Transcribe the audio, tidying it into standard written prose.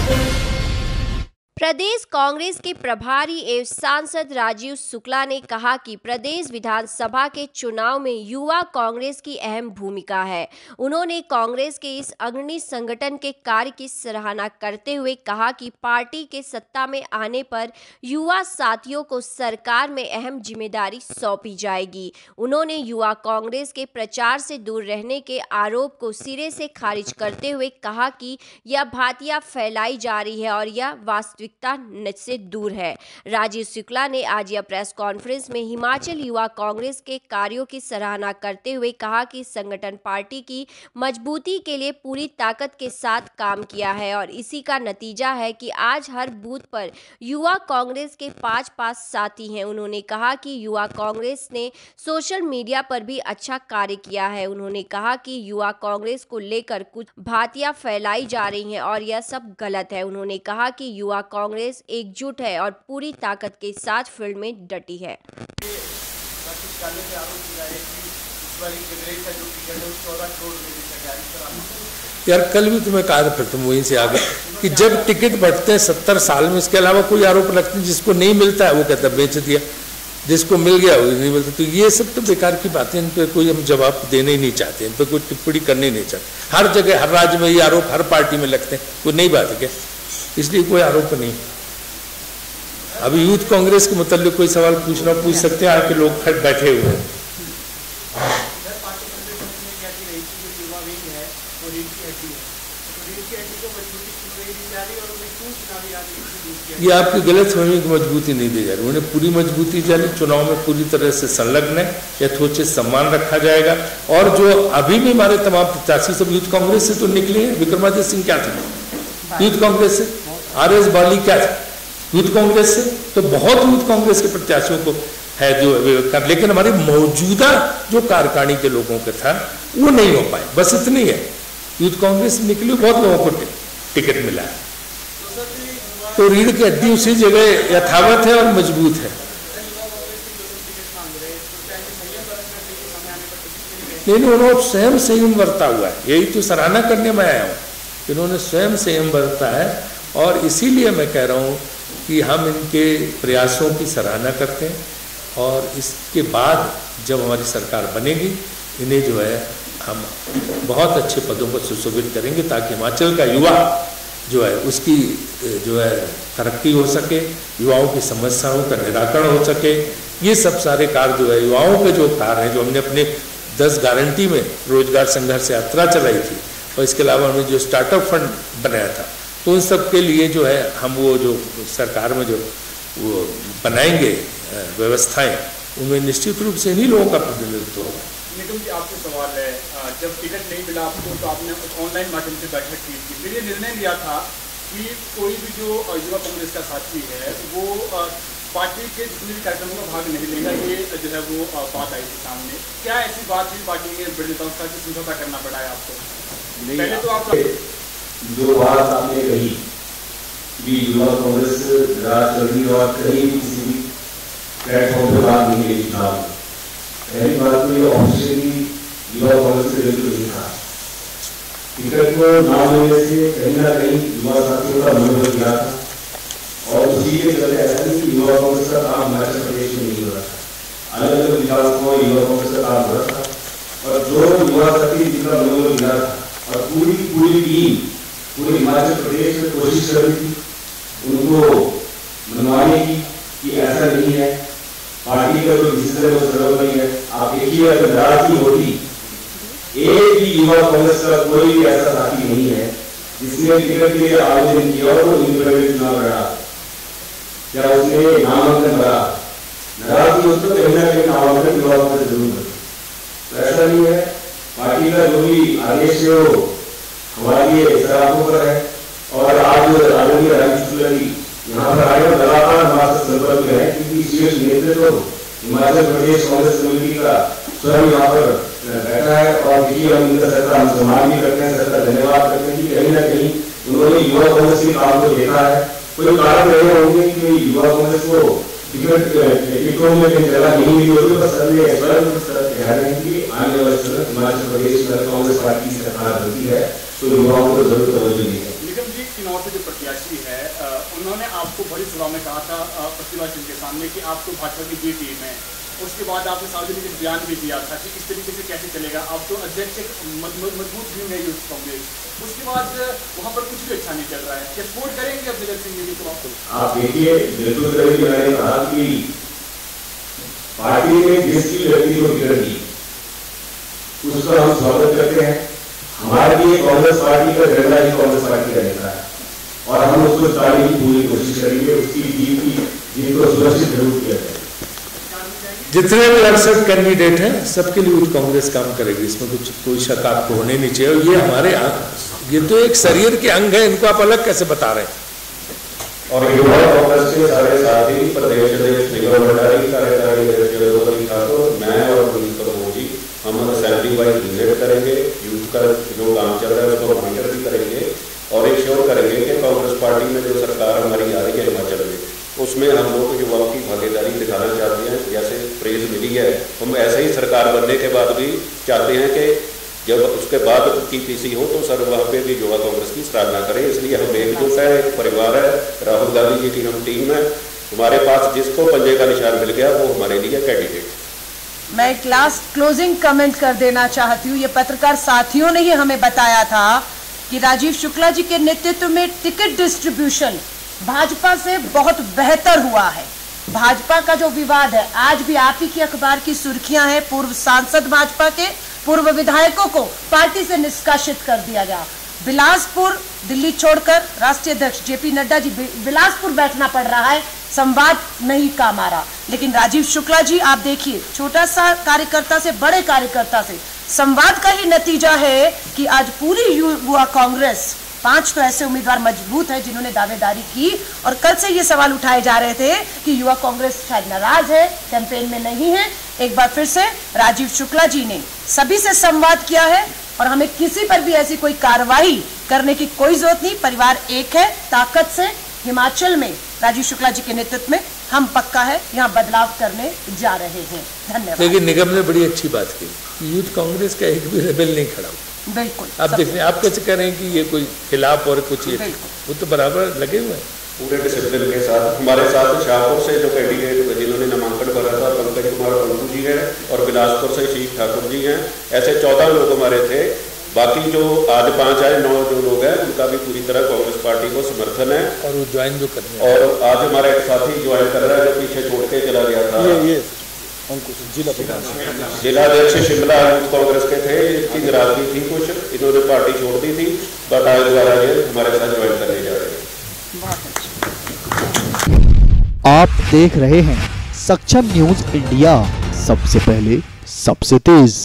प्रदेश कांग्रेस के प्रभारी एवं सांसद राजीव शुक्ला ने कहा कि प्रदेश विधानसभा के चुनाव में युवा कांग्रेस की अहम भूमिका है। उन्होंने कांग्रेस के इस अग्रणी संगठन के कार्य की सराहना करते हुए कहा कि पार्टी के सत्ता में आने पर युवा साथियों को सरकार में अहम जिम्मेदारी सौंपी जाएगी। उन्होंने युवा कांग्रेस के प्रचार से दूर रहने के आरोप को सिरे से खारिज करते हुए कहा कि यह भातियां फैलाई जा रही है और यह वास्तविकता से दूर है। राजीव शुक्ला ने आज यह प्रेस कॉन्फ्रेंस में हिमाचल युवा कांग्रेस के कार्यों की सराहना करते हुए कहा कि संगठन पार्टी की मजबूती के लिए पूरी ताकत के साथ काम किया है और इसी का नतीजा है कि आज हर बूथ पर युवा कांग्रेस के 5 साथी हैं। उन्होंने कहा कि युवा कांग्रेस ने सोशल मीडिया पर भी अच्छा कार्य किया है। उन्होंने कहा कि युवा कांग्रेस को लेकर कुछ भातियां फैलाई जा रही हैं और यह सब गलत है। उन्होंने कहा कि युवा कांग्रेस एकजुट है और पूरी ताकत के साथ फील्ड में डटी है। यार कल भी तुम्हें कहा था, फिर तुम वहीं से आ गए कि जब टिकट बढ़ते हैं 70 साल में, इसके अलावा कोई आरोप लगते हैं। जिसको नहीं मिलता है वो कहता बेच दिया, जिसको मिल गया वो नहीं मिलता। तो ये सब तो बेकार की बातें, इन पर कोई हम जवाब देने ही नहीं चाहते, इन पर कोई टिप्पणी करनी नहीं चाहते। हर जगह हर राज्य में ये आरोप हर पार्टी में लगते हैं, कोई नई बात है क्या? इसलिए कोई आरोप नहीं। अभी यूथ कांग्रेस के मुताल्लिक कोई सवाल पूछना पूछ सकते हैं, आके लोग खड़े बैठे हुए हैं। ये आपकी गलत फहमी की मजबूती नहीं दी जा रही, उन्हें पूरी मजबूती जानी। चुनाव में पूरी तरह से संलग्न है, यथोचित सम्मान रखा जाएगा। और जो अभी भी हमारे तमाम प्रत्याशी सब यूथ कांग्रेस से तो निकले हैं। विक्रमादित्य सिंह क्या थे यूथ कांग्रेस से, RS बाली क्या था यूथ कांग्रेस से। तो बहुत यूथ कांग्रेस के प्रत्याशियों को है जो, लेकिन हमारी मौजूदा जो कार्यकारिणी के लोगों का था वो नहीं हो पाए, बस इतनी है। यूथ कांग्रेस निकली, बहुत लोगों को टिकट मिला है। तो रीढ़ की हड्डी उसी जगह यथावत है और मजबूत है। नहीं, उन्होंने स्वयं संयम बरता हुआ है, यही तो सराहना करने में आया हूँ। इन्होंने स्वयं संयम बरता है और इसीलिए मैं कह रहा हूँ कि हम इनके प्रयासों की सराहना करते हैं। और इसके बाद जब हमारी सरकार बनेगी, इन्हें जो है हम बहुत अच्छे पदों पर सुशोभित करेंगे, ताकि हिमाचल का युवा जो है उसकी जो है तरक्की हो सके, युवाओं की समस्याओं का निराकरण हो सके। ये सब सारे कार्य जो है युवाओं के जो कार्य हैं, जो हमने अपने 10 गारंटी में रोजगार संघर्ष यात्रा चलाई थी, और इसके अलावा हमने जो स्टार्टअप फंड बनाया था, तो उन सब के लिए जो है हम वो जो सरकार में जो वो बनाएंगे व्यवस्थाएं, उनमें निश्चित रूप से इन्हीं लोगों का प्रतिनिधित्व होगा। निगम जी, आपसे सवाल है, जब टिकट नहीं मिला आपको तो आपने ऑनलाइन माध्यम से बैठक की थी, फिर ये निर्णय लिया था कि कोई भी जो युवा कांग्रेस का साथी है वो पार्टी के जितने भी कार्यक्रमों में भाग नहीं लेगा, ये जो है वो बात आई थी सामने। क्या ऐसी बात हुई पार्टी में बड़ी नेताओं का समझौता करना पड़ा है आपको? पहले तो आप जो बात आपने कही कि युवा कांग्रेस राज चल रही और कहीं भी किसी भी प्लेटफॉर्म पर बात नहीं की चुनाव में, पहली बात तो ये ऑफिशियली युवा कांग्रेस से बिल्कुल नहीं था। टिकट को ना मिलने से कहीं ना कहीं युवा साथियों का मनोबल गिरा था, और उसी के चलते ऐसा नहीं कि युवा कांग्रेस का काम हिमाचल प्रदेश में नहीं हो रहा था, अलग अलग विभागों में युवा कांग्रेस का काम हो रहा था। और जो युवा साथी जिनका मनोबल गिरा था और पूरी टीम पूरे हिमाचल प्रदेश में कोशिश कर रही थी उनको मनवाने की कि ऐसा नहीं है, पार्टी का जो डिसीजन है वो सर्व नहीं है। आप देखिए, अगर नाराजगी होती, एक भी युवा कांग्रेस का कोई भी ऐसा साथी नहीं है जिसने टिकट के लिए आवेदन किया और वो इंडिपेंडेंट चुनाव लड़ा या उसने नामांकन भरा। नाराजगी होती तो कहीं ना कहीं नामांकन युवा कांग्रेस जरूर करती, तो ऐसा नहीं है। पार्टी का जो भी आदेश है वो हमारे लिए सराहनीय पर है। और आज आदरणीय राजीव शुक्ला जी यहाँ पर आए और लगातार हमारे संपर्क में है, क्योंकि शीर्ष नेतृत्व हिमाचल प्रदेश कांग्रेस कमेटी का स्वयं यहाँ पर बैठा है। और देखिए, हम उनका सरकार हम सम्मान भी करते हैं, सरकार धन्यवाद करते हैं कि कहीं ना कहीं उन्होंने युवा कांग्रेस के काम को देखा है। कोई कारण रहे होंगे कि युवा कांग्रेस को टिकटों में कहीं जगह नहीं मिली होगी, बस हमने स्वयं कह रहे हैं कि आने वाले समय हिमाचल प्रदेश में कांग्रेस पार्टी की सरकार बनती है तो युवाओं को जरूर तवज्जो दी है। चुनाव से जो प्रत्याशी है उन्होंने आपको बड़ी सभा में कहा था प्रतिभा सिंह के सामने कि आप तो भाजपा की बी टीम है। उसके बाद आपने सार्वजनिक बयान भी दिया था कि इस तरीके से कैसे चलेगा, आप तो अध्यक्ष मजबूत टीम है यूथ कांग्रेस। उसके बाद वहाँ पर कुछ भी अच्छा नहीं चल रहा है, क्या सपोर्ट करेंगे अब जगत सिंह जी को? आप देखिए, बिल्कुल करेंगे। मैंने कहा कि पार्टी ने जिसकी व्यक्ति को टिकट दी उसका हम स्वागत करते हैं। हमारे लिए कांग्रेस पार्टी का झंडा ही कांग्रेस पार्टी का नेता है और हम उसको चलाने की पूरी कोशिश करेंगे। उसकी जीत को सुरक्षित जरूर किया जाए। जितने भी अवसर कैंडिडेट हैं सबके लिए यूथ कांग्रेस काम करेगी, इसमें कुछ कोई शक आपको होने नहीं चाहिए। ये हमारे ये तो एक शरीर के अंग है, इनको आप अलग कैसे बता रहे हैं? और युवा कांग्रेस के सारे साथी प्रदेश अध्यक्ष निगम भंडारी, कार्यकारी अध्यक्ष ठाकुर, मैं और मोदी हम असेंबली वाइज विजिट करेंगे। यूथ का जो काम चल रहा है उसको मॉनिटर भी करेंगे और एक श्योर करेंगे कि कांग्रेस पार्टी में जो सरकार हमारी आ रही है हिमाचल में, उसमें हम लोग युवाओं की भागीदारी दिखाना चाहते हैं। जैसे प्रेज मिली है, हम ऐसे ही सरकार बनने के बाद भी चाहते हैं कि जब उसके बाद की पीसी हो तो सर वहाँ पे भी युवा कांग्रेस की सराहना करें। इसलिए हम एकजुट है, एक परिवार है। राहुल गांधी जी की हम टीम है। हमारे पास जिसको पंजे का निशान मिल गया वो हमारे लिए कैंडिडेट। मैं एक लास्ट क्लोजिंग कमेंट कर देना चाहती हूँ। ये पत्रकार साथियों ने ही हमें बताया था कि राजीव शुक्ला जी के नेतृत्व में टिकट डिस्ट्रीब्यूशन भाजपा से बहुत बेहतर हुआ है। भाजपा का जो विवाद है, आज भी आप ही की अखबार की सुर्खियां हैं, पूर्व सांसद भाजपा के पूर्व विधायकों को पार्टी से निष्कासित कर दिया गया। बिलासपुर दिल्ली छोड़कर राष्ट्रीय अध्यक्ष जेपी नड्डा जी बिलासपुर बैठना पड़ रहा है, संवाद नहीं काम आ रहा। लेकिन राजीव शुक्ला जी आप देखिए, छोटा सा कार्यकर्ता से बड़े कार्यकर्ता से संवाद का ही नतीजा है कि आज पूरी युवा कांग्रेस 5 तो ऐसे उम्मीदवार मजबूत है जिन्होंने दावेदारी की। और कल से ये सवाल उठाए जा रहे थे कि युवा कांग्रेस शायद नाराज है, कैंपेन में नहीं है। एक बार फिर से राजीव शुक्ला जी ने सभी से संवाद किया है और हमें किसी पर भी ऐसी कोई कार्रवाई करने की कोई जरूरत नहीं। परिवार एक है, ताकत से हिमाचल में राजीव शुक्ला जी के नेतृत्व में हम पक्का है यहाँ बदलाव करने जा रहे हैं। धन्यवाद। लेकिन निगम ने बड़ी अच्छी बात की, यूथ कांग्रेस का एक भी रेबेल नहीं खड़ा। बिल्कुल आप देखिए, आप कैसे कह रहे हैं कि ये कोई खिलाफ और कुछ ये, वो तो बराबर लगे हुए हैं पूरे डिसिप्लिन के साथ। हमारे साथ शाहपुर से जो कैंडिडेट जिन्होंने नामांकन भरा था पंकज कुमार पंकू जी हैं और बिलासपुर से शीख ठाकुर जी हैं। ऐसे 14 लोग हमारे थे। बाकी जो आज 5 आए, 9 जो लोग हैं उनका भी पूरी तरह कांग्रेस पार्टी को समर्थन है और वो ज्वाइन जो करने हैं। और आज हमारा एक साथी ज्वाइन कर रहा है जो पीछे छोड़ के चला गया था, ये जिला अध्यक्ष शिमला यूथ कांग्रेस के थे। इसकी नाराजगी थी कुछ, इन्होंने पार्टी छोड़ दी थी, बट आज दोबारा ये हमारे साथ ज्वाइन करने जा रहे हैं। आप देख रहे हैं सक्षम न्यूज इंडिया, सबसे पहले सबसे तेज।